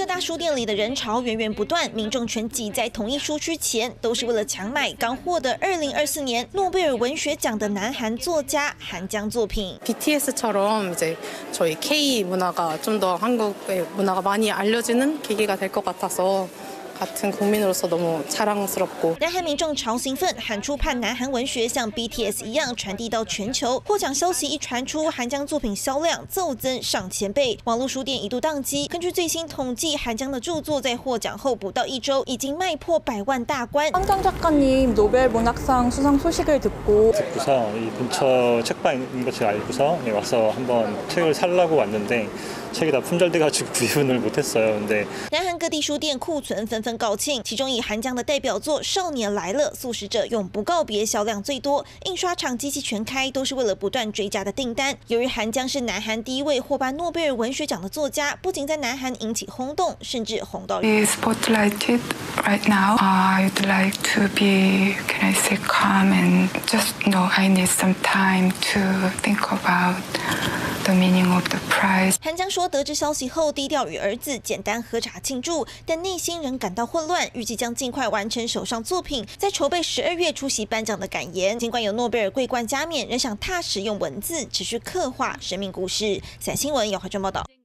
大书店里的人潮源源不断，民众全挤在同一书区前，都是为了抢买刚获得2024年诺贝尔文学奖的南韩作家韩江作品。 BTS처럼 이제 저희 K 문화가 좀 더 한국의 문화가 많이 알려지는 계기가 될 것 같아서. 같은 국민으로서 너무 자랑스럽고. 南韩民众超兴奋，喊出盼南韩文学像 BTS 一样传递到全球。获奖消息一传出，韩江作品销量骤增上千倍，网络书店一度宕机。根据最新统计，韩江的著作在获奖后不到1周，已经卖破100万大关。 한강 작가님 노벨 문학상 수상 소식을 듣고서 이 근처 책방인 것을 알고서 와서 한번 책을 사려고 왔는데 책이 다 품절돼가지고 구입을 못했어요. 근데 南韩各地书店库存纷纷告罄，其中以韩江的代表作《少年来了》《素食者永不告别》销量最多，印刷厂机器全开，都是为了不断追加的订单。由于韩江是南韩第一位获颁诺贝尔文学奖的作家，不仅在南韩引起轰动，甚至红到。 Spotlighted right now. I'd like to be, can I say, calm and just know I need some time to think about the meaning of the prize. 韩江说，得知消息后低调与儿子简单喝茶庆祝，但内心仍感到混乱，预计将尽快完成手上作品，在筹备12月出席颁奖的感言。尽管有诺贝尔桂冠加冕，仍想踏实用文字持续刻画生命故事。三新闻姚华珍报道。